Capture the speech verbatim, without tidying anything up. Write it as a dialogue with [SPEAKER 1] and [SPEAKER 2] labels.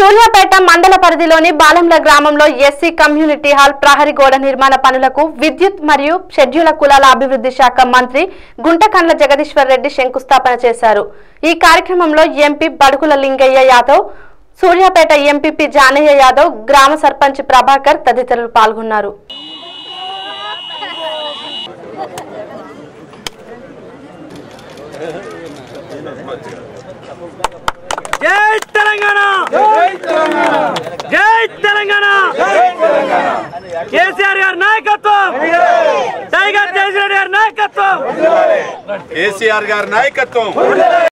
[SPEAKER 1] సూర్యాపేట మండల పరిధిలోని బాలంల గ్రామంలో ఎస్సీ కమ్యూనిటీ హాల్ ప్రహరీ గోడ నిర్మాణ పనులకు విద్యుత్ మరియు షెడ్యూల కులాల అభివృద్ధి శాఖ మంత్రి గుంటకండ్ల జగదీశ్వర్ రెడ్డి శంకుస్థాపన చేశారు। ఈ కార్యక్రమంలో ఎంపీ బడుకుల లింగయ్య యాదవ్, సూర్యాపేట ఎంపీపీ జానయ్య యాదవ్, గ్రామ సర్పంచ్ ప్రభాకర్ తదితరులు పాల్గొన్నారు।
[SPEAKER 2] जय तेलंगाना जय तेलंगाना जय तेलंगाना जय तेलंगाना केसीआर गारी नायकत्वम टाइगर जयश्री गारी नायकत्वम केसीआर गारी नायकत्वम।